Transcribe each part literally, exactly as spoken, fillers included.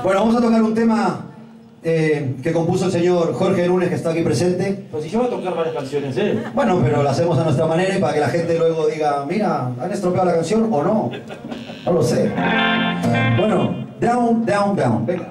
Bueno, vamos a tocar un tema eh, que compuso el señor Jorge Núñez, que está aquí presente. Pues si yo voy a tocar varias canciones, ¿eh? Bueno, pero lo hacemos a nuestra manera y para que la gente luego diga, mira, ¿han estropeado la canción o no? No lo sé. Bueno, down, down, down. Venga.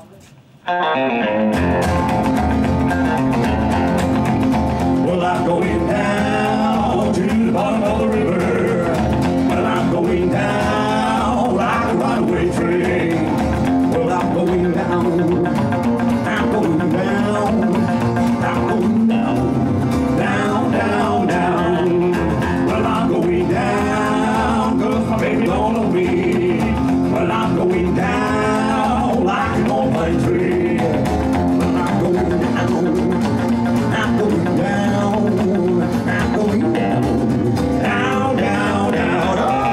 Well, I'm going down to the bottom of the river. Well, I'm going down like a runaway train. Well, I'm going down, I'm going down, I'm going down, down, down, down. Well, I'm going down, cause my baby don't know me. Well, I'm going down like an old pine tree. Well, I'm going down, I'm going down, I'm going down, down, down, down, down.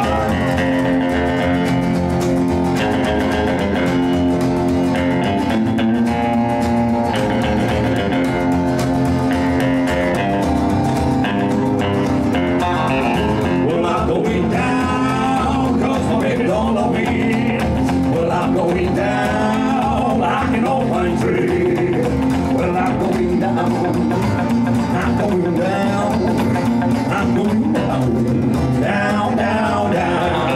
Well, I'm going down, cause my baby don't love me. Well, I'm going down like an old pine tree. Well, I'm going down, I'm going down, I'm going down, down, down, down.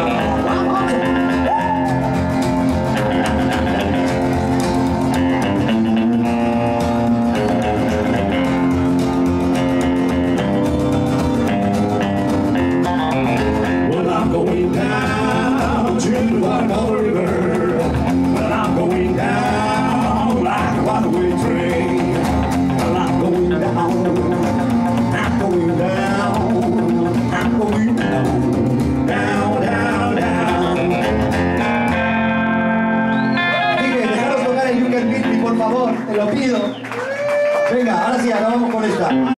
Well, I'm going down to the bottom of the river. Well, I'm going down like a runaway train. Well, I'm going down, I'm going down, I'm going down, down, down, down. Quique, dejaros tocar el You Can Beat Me, por favor, te lo pido. Venga, ahora sí, acabamos con esta.